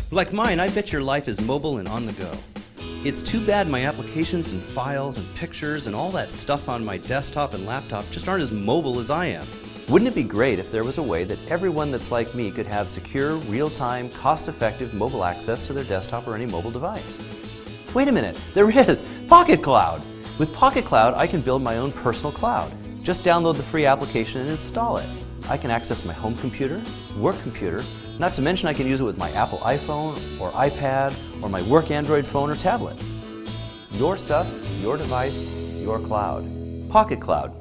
Like mine, I bet your life is mobile and on the go. It's too bad my applications and files and pictures and all that stuff on my desktop and laptop just aren't as mobile as I am. Wouldn't it be great if there was a way that everyone that's like me could have secure, real-time, cost-effective mobile access to their desktop or any mobile device? Wait a minute, there is! Pocket Cloud! With Pocket Cloud, I can build my own personal cloud. Just download the free application and install it. I can access my home computer, work computer, not to mention I can use it with my Apple iPhone or iPad or my work Android phone or tablet. Your stuff, your device, your cloud. Pocket Cloud.